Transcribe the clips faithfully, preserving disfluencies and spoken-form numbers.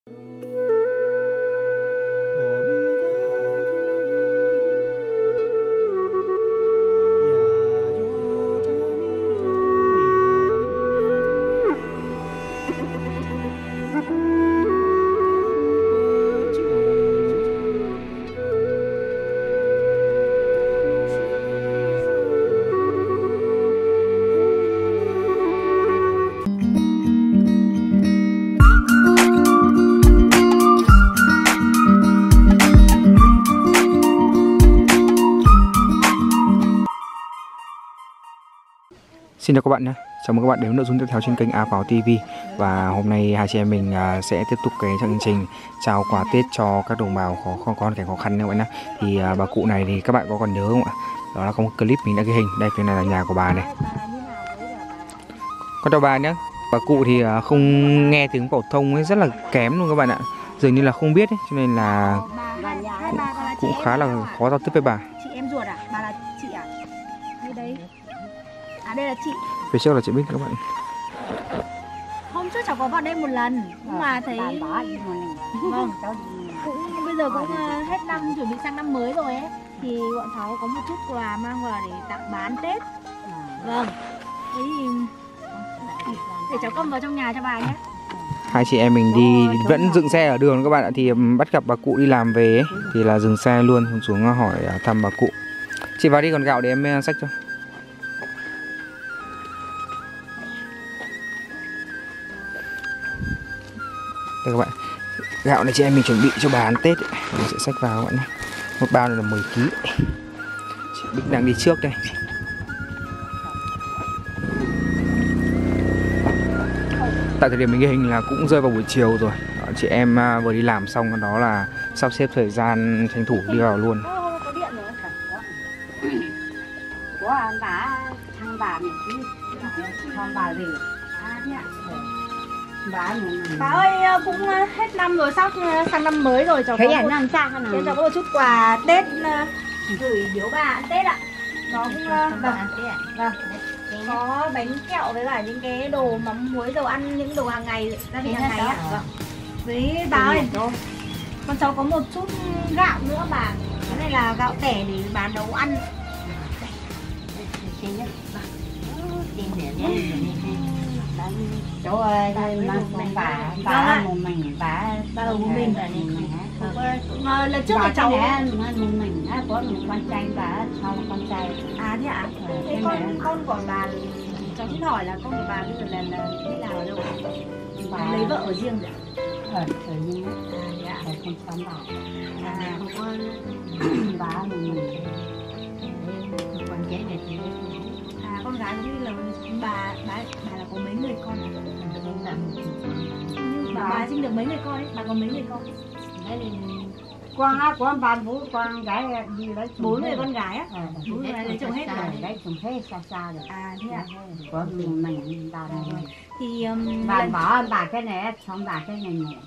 Xin chào các bạn nhé, chào mừng các bạn đến với nội dung tiếp theo trên kênh A Páo ti vi. Và hôm nay hai chị em mình sẽ tiếp tục cái chương trình trao quà Tết cho các đồng bào có con con cảnh khó khăn các bạn nhé. Thì bà cụ này thì các bạn có còn nhớ không ạ? Đó là có một clip mình đã ghi hình, đây cái này là nhà của bà này. Con chào bà nhé. Bà cụ thì không nghe tiếng phổ thông ấy, rất là kém luôn các bạn ạ, dường như là không biết ấy, cho nên là cũng, cũng khá là khó giao tiếp với bà. Chị em ruột à? Bà là chị à? Đây đấy. À đây là chị. Phía trước là chị Bích các bạn. Hôm trước cháu có vào đây một lần, nhưng mà thấy vâng, cũng bây giờ cũng hết năm, chuẩn bị sang năm mới rồi ấy, thì bọn cháu có một chút quà mang vào để tặng bán Tết. Vâng. Thế thì để cháu cầm vào trong nhà cho bà nhé. Hai chị em mình đi vẫn dựng xe ở đường các bạn ạ, thì bắt gặp bà cụ đi làm về ấy, thì là dừng xe luôn xuống hỏi thăm bà cụ. Chị vào đi, còn gạo để em xách cho. Đây các bạn, gạo này chị em mình chuẩn bị cho bà ăn Tết ấy. Mình sẽ xách vào các bạn nhé. Một bao này là mười ki lô gam. Chị Bích đang đi trước đây. Tại thời điểm mình ghi hình là cũng rơi vào buổi chiều rồi. Đó, chị em vừa đi làm xong, đó là sắp xếp thời gian tranh thủ đi vào luôn. Có điện rồi. Có bà thằng bà này chứ, thằng bà gì? À thế ạ. Bà, bà ơi, cũng hết năm rồi, sắp sang năm mới rồi, cháu thấy có một, năm sang hả? Cháu có một chút quà Tết gửi biếu bà ăn Tết ạ. Nó cũng vâng, vâng, có bánh kẹo với cả những cái đồ mắm muối, dầu ăn, những đồ hàng ngày, gia đình hàng ngày ạ. Vâng. Với bà ơi, con cháu có một chút gạo nữa bà. Cái này là gạo tẻ để bà nấu ăn. Chỗ ơi, bà bà một mình, bà bà ở một mình. Lần trước là cháu một mình á, có một con trai, bà sau là con trai. À thế ạ? Thế con con của bà, cháu xin hỏi là con của bà bây giờ là là thế nào ở đâu? Bà lấy vợ ở riêng rồi ạ? Ở ở riêng á. À thế ạ? Không sống bà. À không có bà một mình. Con chết này thì à con gái như là bà bà bà là có mấy người con? Bà bà sinh được mấy người con ấy? Bà có mấy người con? Con á, con bà bố con gái đi lấy bốn người con gái á? À, bốn người lấy chồng hết rồi. Lấy chồng hết xa xa rồi. À thế ạ? Có mình mình bà này. Thì um, bà lần... bỏ bà cái này xong bà cái này nhẹ.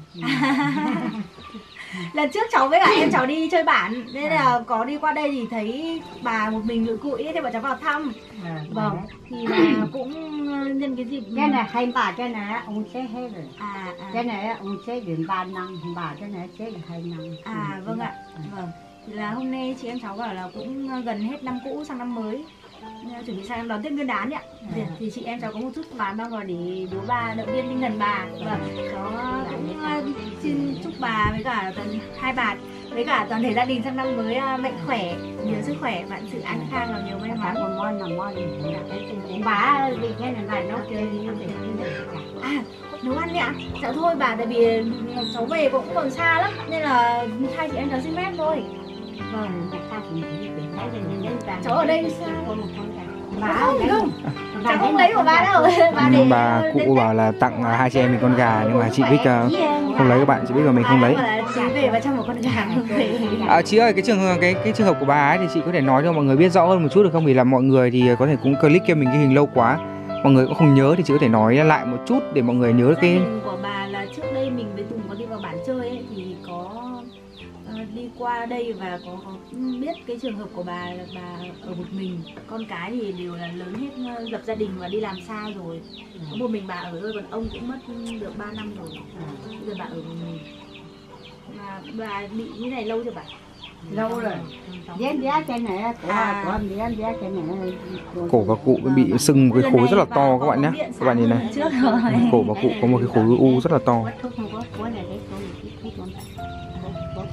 Lần trước cháu với cả em cháu đi chơi bản, nên là có đi qua đây thì thấy bà một mình lụi cụi, thế bọn cháu vào thăm. À, vâng, thì bà cũng nhân cái dịp cái này hay bà cái này ông sẽ hết rồi. À, à. Cái này ông sẽ đến ba năm, bà cái này sẽ được hai năm. À vâng ạ. Vâng. Thì là hôm nay chị em cháu bảo là cũng gần hết năm cũ sang năm mới, chuẩn bị sang đón Tết Nguyên đán ạ. À. Thì chị em cháu có một chút quà mang vào để biếu bà, động viên tinh thần bà. Vâng, cháu cũng xin chúc bà với cả toàn hai bà với cả toàn thể gia đình sang năm mới mạnh khỏe, nhiều sức khỏe, vạn sự an khang và nhiều may mắn. Còn món là món bà vì cái này này nó chơi đi để à nấu ăn đấy ạ. Dạ thôi bà, tại vì cháu về cũng còn xa lắm nên là hai chị em cháu xin phép thôi. Vâng, cháu ở đây sao? Bà không, không. Cháu không lấy của bà đâu. Bà, để bà cụ bảo là tặng hai chị em mình con gà, nhưng mà chị Bích không lấy các bạn, chị Bích và mình không lấy. Chị về và cho một con gà không về. À, chị ơi, cái trường cái cái trường hợp của bà ấy thì chị có thể nói cho mọi người biết rõ hơn một chút được không? Vì là mọi người thì có thể cũng click kia mình cái hình lâu quá, mọi người cũng không nhớ, thì chị có thể nói lại một chút để mọi người nhớ cái của bà là trước đây mình với Tùng có đi vào bản chơi ấy, thì có đi qua đây và có, có biết cái trường hợp của bà là bà ở một mình, con cái thì đều là lớn hết, lập gia đình và đi làm xa rồi, có một mình bà ở thôi, còn ông cũng mất được ba năm rồi, bây giờ bà ở một mình. Mà bà bị như này lâu chưa bà? Lâu rồi. Dán giá cái này của À. của anh dán giá cái này. Cổ bà cụ bị sưng một cái khối rất là to các bạn nhé. Các bạn nhìn này. Trước rồi. Cổ bà cụ có một cái khối u rất là to. Thuốc không có, của này đấy tôi thuốc thuốc không có.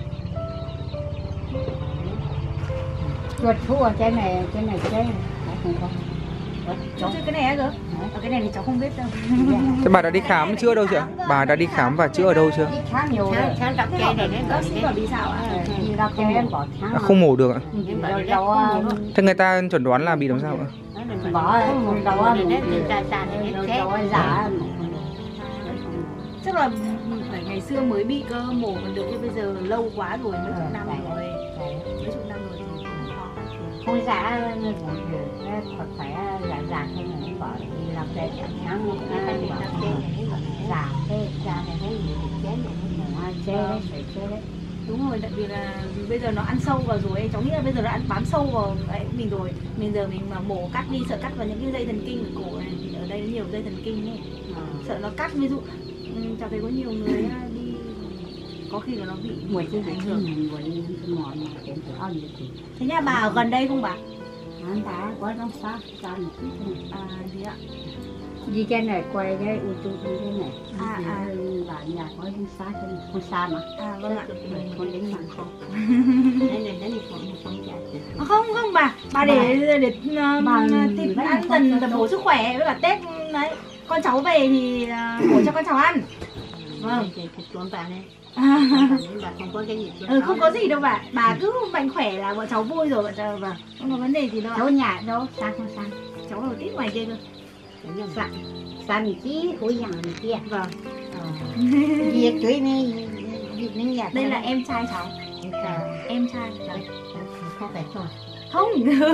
Ruột thua cái này, cái này cái không có. Cháu chưa cái này á cơ? Ở cái này thì cháu không biết đâu. Thế bà đã đi khám chữa ở đâu chưa? Bà đã đi khám và chữa ở đâu chưa? Đi khám nhiều rồi. Khám đọc cái này đấy, Bác sĩ bảo bị sao ạ? đi đọc cái em bỏ khám. À, không mổ được ạ. Đầu đầu Thế người ta chẩn đoán là bị làm sao ạ? bỏ đầu đầu đầu giả. Chắc là phải ngày xưa mới bị cơ, mổ còn được, nhưng bây giờ lâu quá rồi, mấy chục năm rồi. Mấy chục năm rồi thì Không giả thật phải giả giả cái này bỏ đi làm cái sáng một cái phải làm cái giả cái giả này thấy gì chén này chế đấy phải chế đấy. đúng rồi, tại vì là bây giờ nó ăn sâu vào rồi, cháu nghĩ là bây giờ nó ăn bám sâu vào đấy mình rồi. Bây giờ mình mà mổ cắt đi, sợ cắt vào những cái dây thần kinh ở cổ này, thì ở đây nhiều dây thần kinh ấy, sợ nó cắt. Ví dụ cháu thấy có nhiều người đi có khi là nó bị Mùi chứ ảnh hưởng mùi ngọt mà kém từ ăn được thì thế nhà bà ở gần đây không bà? ăn đá quá trong xa xa một chút thôi. À thế ạ. Đi cái này quay cái u tu đi cái này. À, Đi à. bạn nhà có không xa cái này không xa mà. À vâng ạ. Con đến mà không. Đây này đây này không không chạy. À, không không bà, bà để để, để uh, Bà- thịt bà- ăn bà- dần bà- tầm bổ sức khỏe với cả Tết đấy. Con cháu về thì uh, bổ cho con cháu ăn. Vâng, thì con bạn này. À, Bà không có cái gì. ừ, không có gì đâu bà, bà cứ mạnh khỏe là bọn cháu vui rồi, bọn cháu vâng, không có vấn đề gì đâu ạ. Cháu nhà đâu xa không xa. Cháu ở tít ngoài kia cơ. Xa xa mình chí của nhà mình kia. Vâng. Việc cưới này việc này nhà. Đây là em trai cháu. Em trai. Không phải rồi. Không.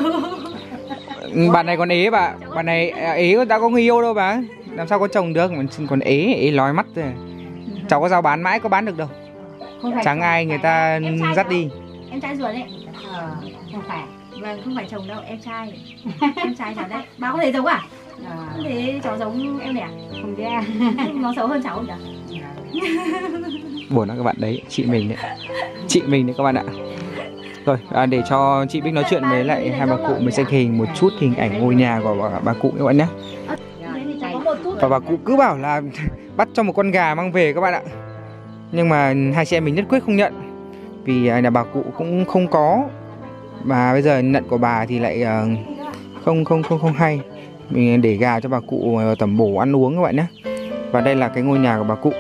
Bạn này còn ế bà. Bạn này ế đã có người yêu đâu bà. Làm sao có chồng được, còn ế, ế lói mắt rồi. Cháu có giao bán mãi có bán được đâu. Không phải. Chẳng ai người ta Em trai dắt cháu. đi. Em trai ruột đấy. Ờ, không phải. Vâng, không phải chồng đâu, em trai. Em trai cháu đấy. Bà không thấy giống à? Ờ, Không thấy cháu giống em này à? không ra. Nó xấu hơn cháu không nhỉ? Buồn lắm các bạn đấy, chị mình đấy. Chị mình đấy các bạn ạ. Rồi, à, để cho chị Bích nói chuyện với lại hai bà cụ, mình sẽ ghi hình một chút hình ảnh ngôi nhà của bà, bà cụ các bạn nhé. Thế thì cháu có một chút. Và bà cụ cứ bảo là bắt cho một con gà mang về các bạn ạ. Nhưng mà hai chị em mình nhất quyết không nhận. Vì nhà bà cụ cũng không có. Mà bây giờ nhận của bà thì lại uh, không không không không hay. Mình để gà cho bà cụ tẩm bổ ăn uống các bạn nhé. Và đây là cái ngôi nhà của bà cụ.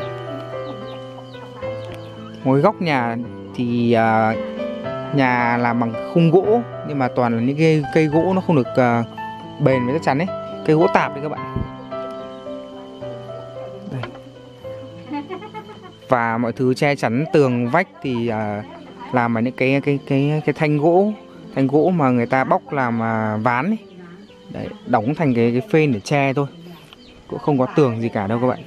Ngôi góc nhà thì uh, nhà làm bằng khung gỗ, nhưng mà toàn là những cái cây gỗ nó không được uh, bền và chắc chắn ấy. Cây gỗ tạp đấy các bạn. Đây. Và mọi thứ che chắn tường vách thì uh, làm bằng những cái cái cái cái thanh gỗ, thanh gỗ mà người ta bóc làm uh, ván ấy. Đấy, đóng thành cái cái phên để che thôi. Cũng không có tường gì cả đâu các bạn.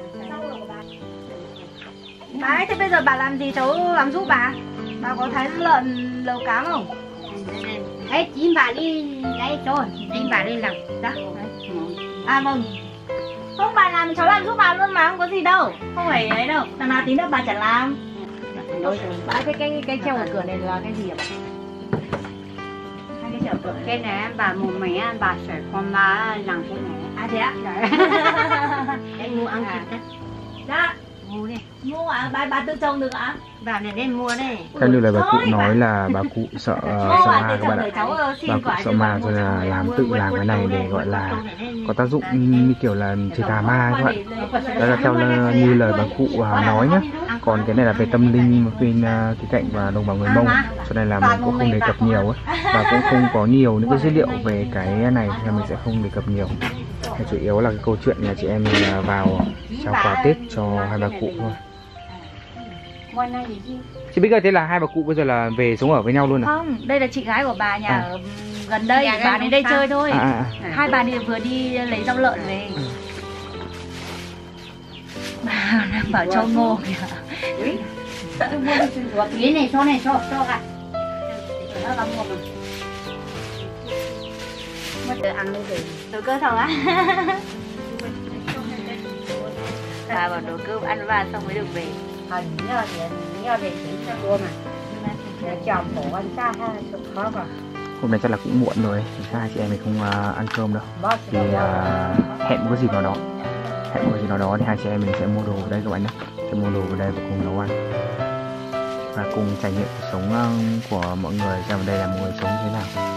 Đấy, thế bây giờ bà làm gì cháu làm giúp bà? Bà có thái lợn lầu cám không? Đấy, chín bà đi đấy rồi, chín bà đi làm. Dạ. À vâng. Không, bà làm cháu làm giúp bà luôn mà, không có gì đâu. Không phải ấy đâu, thằng nào tí nữa bà chẳng làm. Bà cái cái cái treo ở cửa này là cái gì ạ bà? Hai cái treo ở cửa này. Cái này bà một mẹ bà sẽ con bà làm cái này. À thế ạ? Em mua ăn thịt đấy. Dạ. Mua đi. Mua ạ, bà bà tự trồng được ạ? Bà này đem mua đây. Theo như lời bà cụ Thôi, bà- nói là bà cụ sợ uh, Mua sợ bà ma tự các bạn trồng để ạ. cháu ờ, xin Bà cụ quả sợ cho ma bà cho mua nên là trồng. làm tự làm cái này để gọi là có tác dụng như kiểu là trừ tà ma các bạn. Đó là theo là, như lời bà cụ uh, nói nhé. Còn cái này là về tâm linh bên uh, cái cạnh và đồng bào người Mông, cho nên là mình cũng không đề cập nhiều ấy. Và cũng không có nhiều những cái dữ liệu về cái này nên mình sẽ không đề cập nhiều. Cái chủ yếu là cái câu chuyện nhà chị em mình uh, vào trao quà Tết cho hai bà cụ thôi. Chị biết rồi, thế là hai bà cụ bây giờ là về sống ở với nhau luôn à? Không, đây là chị gái của bà, nhà À. ở gần đây, Nhà bà gần đến đây xa. chơi thôi. À, à, à. Hai bà đi vừa đi lấy rau lợn về. Bà đang bảo cho ngô kìa. Cái này số này số số cả. Nó làm một rồi. Mất tự ăn luôn rồi. Nấu cơm xong á. Bà bảo nấu cơm ăn và xong mới được về. Hình nhớ thì nhớ thì chỉ cho cô mà. Để chồng bổ ăn xa ha, sụp khó rồi. Hôm nay chắc là cũng muộn rồi, hai chị em mình không uh, ăn cơm đâu. Thì uh, hẹn một cái dịp nào đó, hẹn một cái dịp nào đó thì hai chị em mình sẽ mua đồ ở đây các bạn nhé, sẽ mua đồ ở đây và cùng nấu ăn và cùng trải nghiệm cuộc sống uh, của mọi người xem ở đây là mọi người sống thế nào.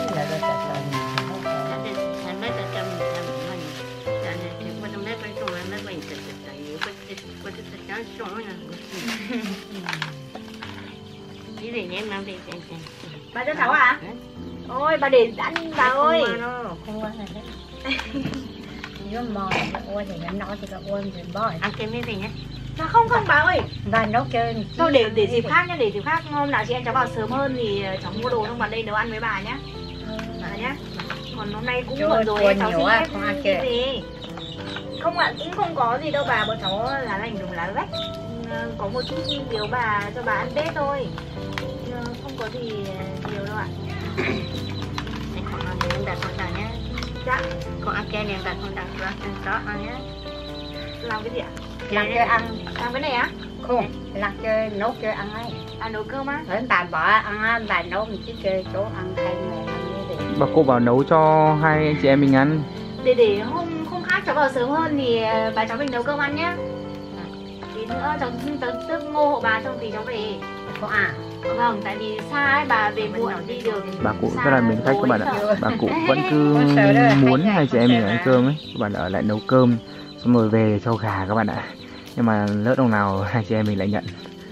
Bà cho cháu à? Ôi bà để ăn bà ơi. Không qua này đấy. Nếu mò nó ôi thì nó nói thì nó ôi thì bỏ. Ăn kem cái gì nhé? Mà không không bà ơi. Và nấu chơi. Thôi để để dịp khác nhá, để dịp khác hôm nào chị em cháu vào sớm hơn thì cháu mua đồ xong vào đây nấu ăn với bà nhá. Bà nhá. Còn hôm nay cũng muộn rồi cháu xin phép không ăn cái gì. Không ạ, cũng không có gì đâu bà, bọn cháu lá lành đùm lá rách. Có một chút biếu bà cho bà ăn Tết thôi. Không có gì nhiều đâu ạ. Này còn ăn miếng đặt con đằng nhé. Dạ. Còn ăn kem miếng đặt con đằng cho ăn chó ăn nhé. Làm cái gì ạ? Làm chơi ăn. Làm cái này á? Không, làm chơi nấu chơi ăn ấy. À nấu cơm á? Ở bà bỏ ăn, bà nấu mình chỉ chơi chỗ ăn thay mẹ ăn như thế. Bà cô bảo nấu cho hai anh chị em mình ăn. Để để hôm hôm khác cháu vào sớm hơn thì bà cháu mình nấu cơm ăn nhá. Tí nữa cháu cháu tước ngô hộ bà xong thì cháu về. Có à? Vâng, tại vì xa ấy, bà về muộn đi đường. Bà cụ rất là mến khách các bạn ạ. Bà cụ vẫn cứ muốn hai chị em mình ăn cơm ấy, các bạn ở lại nấu cơm xong rồi về cho gà các bạn ạ. Nhưng mà lỡ đồng nào hai chị em mình lại nhận.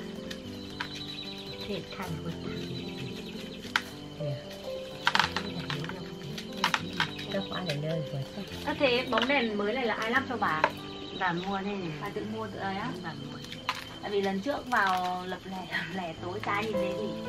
Ơ thế bóng đèn mới này là ai lắp cho bà? Bà mua đây này. Bà tự mua tự ấy á? Bà mua. Tại vì lần trước vào lập lẻ lẻ tối trái nhìn thấy gì.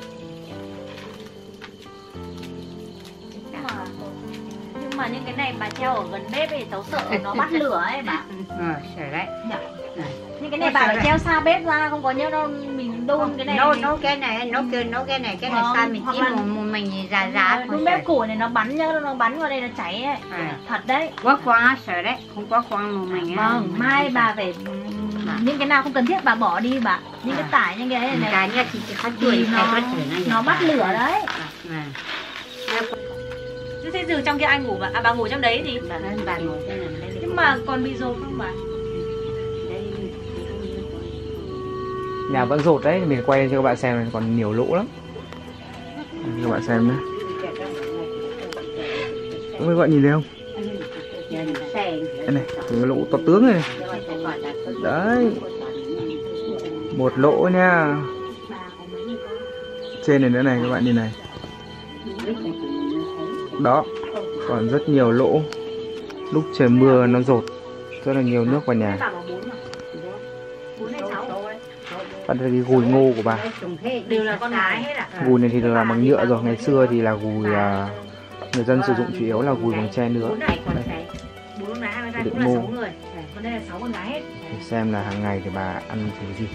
Nhưng mà nhưng mà những cái này bà treo ở gần bếp ấy cháu sợ nó bắt lửa ấy bà. Ờ, sợ đấy. Nhưng cái này bà phải treo xa bếp ra, không có nhớ đâu mình đun cái này. Nấu nấu cái này, nấu kia nấu cái này, cái này xa mình chỉ một mình già già. Đun bếp củi này nó bắn nhớ, nó bắn vào đây nó cháy ấy. Thật đấy. Quá khoan sợ đấy, không quá khoan một mình. Vâng, mai bà phải những cái nào không cần thiết bà bỏ đi bà. Những cái tải những cái này cái này thì phát chuối nó nó bắt lửa đấy. Thế giường trong kia anh ngủ bà, à bà ngủ trong đấy thì bà lên bà ngồi trên này. Nhưng mà còn bị dột không bà? Nhà vẫn rột đấy, mình quay cho các bạn xem này, còn nhiều lỗ lắm. Các bạn xem nhé. Các bạn nhìn thấy không? Đây này, cái lỗ to tướng này. Đấy. Một lỗ nha. Trên này nữa này các bạn nhìn này. Đó. Còn rất nhiều lỗ. Lúc trời mưa nó rột rất là nhiều nước vào nhà. Bạn thấy cái gùi ngô của bà đều là con gái hết ạ. Gùi này thì là bằng nhựa rồi, ngày xưa thì là gùi uh, người dân sử dụng chủ yếu là gùi bằng tre nữa. Bốn con gái, hai con trai cũng là sáu người. Còn đây là sáu con gái hết. Để xem là hàng ngày thì bà ăn thứ gì.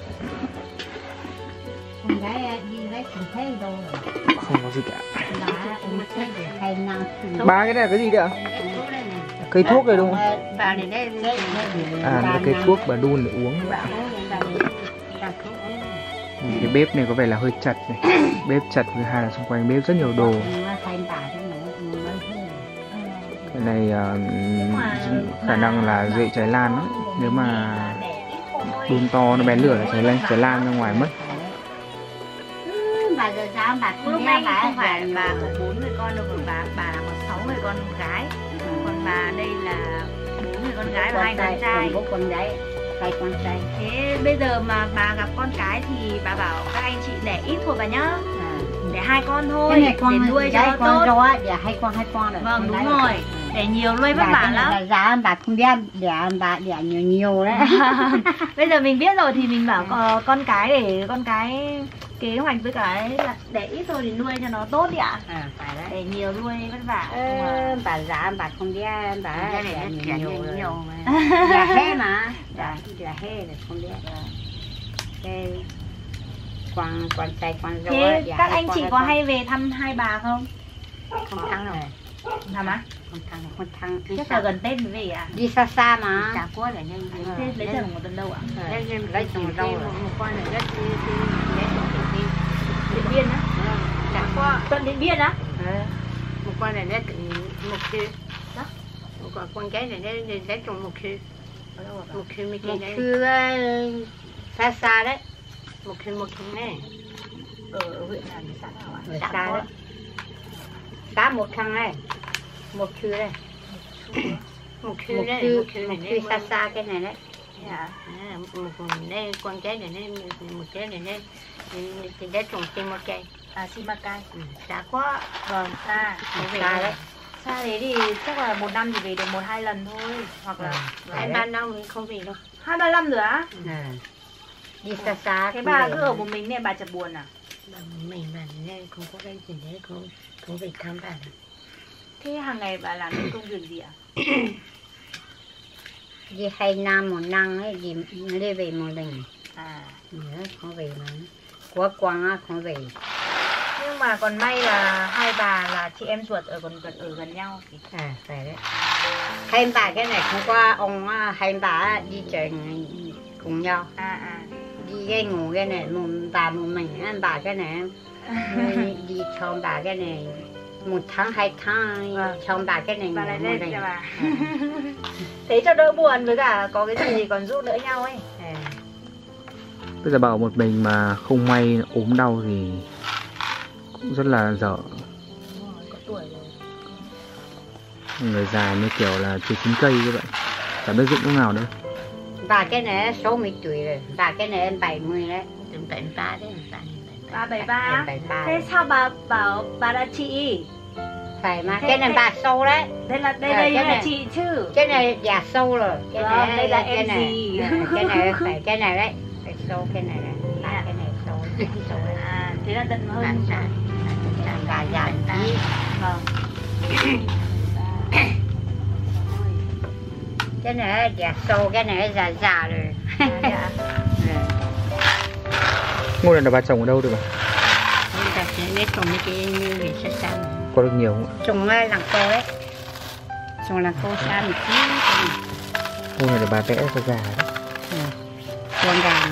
Con gái đi lấy không thấy đâu rồi. Không có gì cả. Ba cái này là cái gì đấy ạ? Cây thuốc này đúng không? À, là cây thuốc bà đun để uống. Cái bếp này có vẻ là hơi chật này. Bếp chật, thứ hai là xung quanh bếp rất nhiều đồ. Cái này uh, khả năng là rễ cháy lan đó. Nếu mà đun to nó bén lửa là cháy lan, cháy lan ra ngoài mất. Bà giờ sao bà lúc này không phải bà có bốn người con đâu, còn bà bà là có sáu người con gái. Còn bà đây là bốn người con gái và hai con trai. Bốn con gái, hai con trai. Thế bây giờ mà bà gặp con cái thì bà bảo các anh chị đẻ ít thôi bà nhá. Để hai con thôi, để nuôi cho nó tốt. Rồi, để hai con hai con rồi. Vâng đúng rồi, để nhiều nuôi vất vả lắm. Giá bà không biết, để bà đẻ nhiều nhiều đấy. Bây giờ mình biết rồi thì mình bảo uh, con cái để con cái kế hoạch với cái là để ít thôi thì nuôi cho nó tốt đi ạ. À, phải đấy. Để nhiều nuôi vất vả. Ờ, bà giá bà không biết, bà đẻ nhiều nhiều, nhiều mà. Đẻ hết mà, đẻ hết là không biết. Cái quan quan trai quan dâu. Thế các anh chị có hay về thăm hai bà không? Không thắng rồi. Thăm á? Không thắng, không thắng. Chắc là gần Tết mới về à? Đi xa xa mà. Chả có để nên. Thế lấy chồng một tuần đâu ạ? Lấy chồng đâu rồi. Một con này rất đi đi Điện Biên á? Chả có. Tận Điện Biên á? Một con này rất một sư. Một con con gái này nó lấy chồng một sư. Một sư mấy cái đấy. Một sư xa xa đấy. Một sư một sư này. Ở huyện nào? Xã nào ạ? Ở xa đấy. Xã một thằng này. Một sư đây. Một sư đấy. Một sư xa xa cái này đấy. Dạ. Một đây con trái này nên một trái này nên thì đã trồng trên một cây. À, Simacai. Đã có. Vâng, xa. Xa đấy. Xa thế thì chắc là một năm thì về được một hai lần thôi, hoặc là hai ba năm không về đâu. Hai ba năm rồi á? Đi xa xa. Thế bà cứ ở một mình nên bà chả buồn à? Mình mà nên không có cái gì đấy, không không về thăm bà. Thế hàng ngày bà làm những công việc gì ạ? Đi hai năm một năm ấy, đi đi về một lần. À, nữa không về mà. Quá quăng á không về. nhưng mà còn may là hai bà là chị em ruột ở gần gần ở gần nhau thì... À phải đấy. Hai bà cái này không qua ông hai bà đi chơi cùng nhau. À à. Đi cái ngủ cái này một bà một mình, anh bà cái này đi cho bà cái này một tháng hai tháng cho bà cái này bà lại ngủ lên này. cho bà. Thế cho đỡ buồn, với cả có cái gì thì còn giúp đỡ nhau ấy. À. Bây giờ bảo một mình mà không may ốm đau thì cũng rất là dở. Có tuổi rồi. Người già như kiểu là chưa chín cây như vậy, chẳng biết dựng lúc nào nữa. Bà cái này sáu mươi tuổi rồi, bà cái này em bảy mươi đấy, bảy mươi ba đấy, Bà bảy ba. Thế sao bà bảo bà là chị? Phải mà, thế, cái này thế... bà sâu đấy. Đây là đây đây là chị chứ. Cái này già sâu rồi. Cái vâng, này đây là cái em này, gì? cái này phải cái này đấy, phải sâu cái này này, bà cái này sâu, sâu đấy. À, thế là tận hơn. Bà già tí. Vâng. Cái này già sâu, cái này già già rồi. Dạ. Ngôi lần là bà trồng ở đâu được bà? Nếu trồng mấy cái như người xa xa. Có được nhiều không ạ? Trồng làng cô đấy. Trồng làng cô xa một tí. Ngôi này là bà vẽ cho gà đấy. Con gà.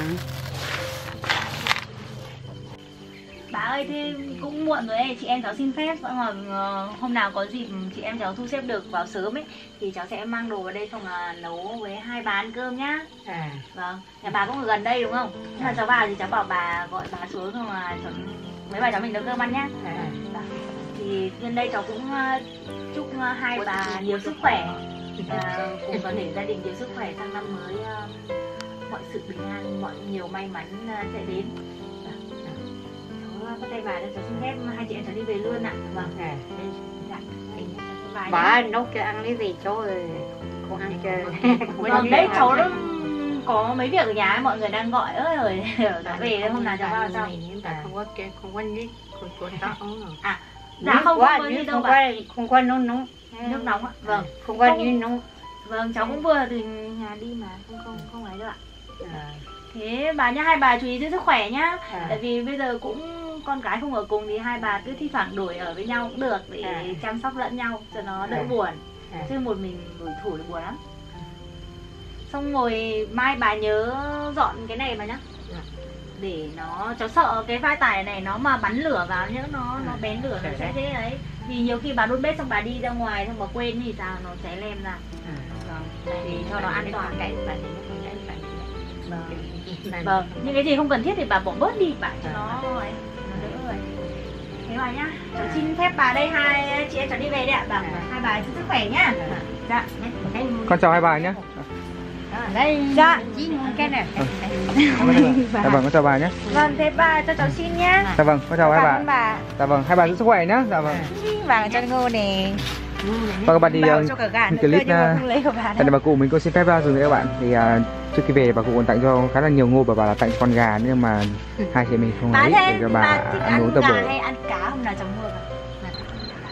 Bà ơi, thế cũng muộn rồi ấy, chị em cháu xin phép mà uh, hôm nào có dịp chị em cháu thu xếp được vào sớm ấy thì cháu sẽ mang đồ vào đây xong là nấu với hai bà ăn cơm nhá. À. Vâng, nhà bà cũng ở gần đây đúng không? Nhưng mà cháu vào thì cháu bảo bà gọi bà xuống xong là cháu, mấy bà cháu mình nấu cơm ăn nhá. À. Vâng. Thì nhân đây cháu cũng uh, chúc uh, hai bà nhiều sức khỏe, uh, cùng toàn thể gia đình nhiều sức khỏe sang năm mới, uh, mọi sự bình an, mọi nhiều may mắn uh, sẽ đến. Có tay bà cho cháu xin phép hai chị em cháu đi về luôn ạ. Vâng. À. Dạ. Bà nấu cho ăn lấy về chỗ rồi không ăn chơi. Vâng, đấy cháu nó có mấy việc ở nhà mọi người đang gọi ơi rồi cháu về hôm nào cháu vào sao? Không có không có nước không có tao à dạ không có nước đâu bà. Không có nóng nóng. Nước nóng ạ. Vâng. Không có nước nóng. Vâng, cháu cũng vừa từ nhà đi mà không không không ấy đâu ạ. Thế bà nhá, hai bà chú ý giữ sức khỏe nhá. À. Tại vì bây giờ cũng con cái không ở cùng thì hai bà cứ thi thoảng đổi ở với nhau cũng được để à. chăm sóc lẫn nhau cho nó đỡ à. buồn. À. Chứ một mình đổi thủ thì buồn lắm. À. Xong rồi mai bà nhớ dọn cái này mà nhá. À. Để nó, cháu sợ cái vai tải này nó mà bắn lửa vào nhớ nó à. nó bén lửa nó sẽ thế đấy. Vì nhiều khi bà đun bếp xong bà đi ra ngoài xong bà quên thì sao nó cháy lem ra. À. Vâng. Để cho nó an toàn. Cái bà thì nó không cháy phải. Vâng. Vâng, những cái gì không cần thiết thì bà bỏ bớt đi bà cho nó ấy, nó đỡ rồi. Thế bà nhá, cháu xin phép bà đây, hai chị em cháu đi về đấy ạ. Vâng, hai bà xin sức khỏe nhá. Dạ. Con chào hai bà nhé. Đây. Dạ. Cái này. Dạ vâng, con chào bà nhé. Vâng, thế bà cho cháu xin nhá. Dạ vâng, con chào hai bà. bà. Dạ vâng, hai bà giữ sức khỏe nhé. Dạ vâng. Vàng cho ngô nè. Và các bạn đi uh, clip uh, tại bà cụ mình có xin phép ra dừng các bạn thì uh, trước khi về bà cụ còn tặng cho khá là nhiều ngô và bà là tặng con gà nhưng mà hai chị mình không lấy để cho bà ăn uống tập bữa. Hay ăn cá hôm nào cháu mua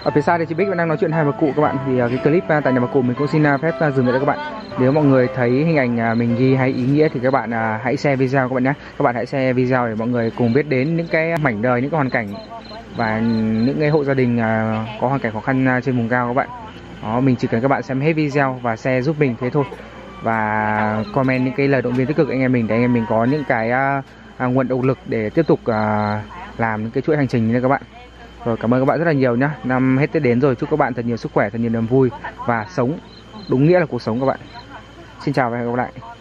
Ở phía xa thì chị Bích vẫn đang nói chuyện hai bà cụ các bạn. Thì cái clip tại nhà bà cụ mình cũng xin phép dừng lại đây các bạn. Nếu mọi người thấy hình ảnh mình ghi hay ý nghĩa thì các bạn hãy share video các bạn nhé. Các bạn hãy share video để mọi người cùng biết đến những cái mảnh đời, những cái hoàn cảnh và những cái hộ gia đình có hoàn cảnh khó khăn trên vùng cao các bạn. Đó, mình chỉ cần các bạn xem hết video và share giúp mình thế thôi. Và comment những cái lời động viên tích cực anh em mình để anh em mình có những cái uh, nguồn động lực để tiếp tục uh, làm những cái chuỗi hành trình như này các bạn. Rồi, cảm ơn các bạn rất là nhiều nhá. Năm hết Tết đến rồi, chúc các bạn thật nhiều sức khỏe, thật nhiều niềm vui và sống đúng nghĩa là cuộc sống các bạn. Xin chào và hẹn gặp lại.